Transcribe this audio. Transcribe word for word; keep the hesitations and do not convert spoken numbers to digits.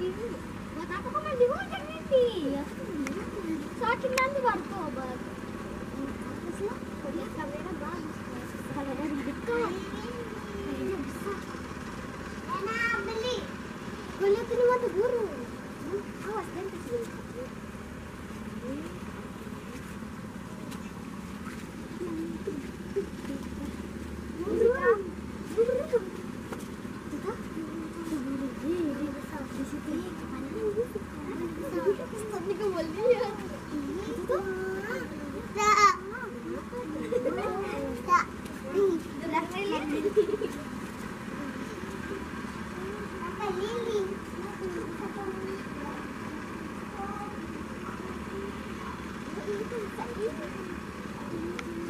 Ibu, buat apa kau mandi hujan ini? Ya, sakit nanti baru tobat. Apa sih? Lihat kamera bagus. Kalau dari dekat, kayaknya bisa. Enak beli. Kau lihat ini mata burung. Awas dan kesini. Thank you.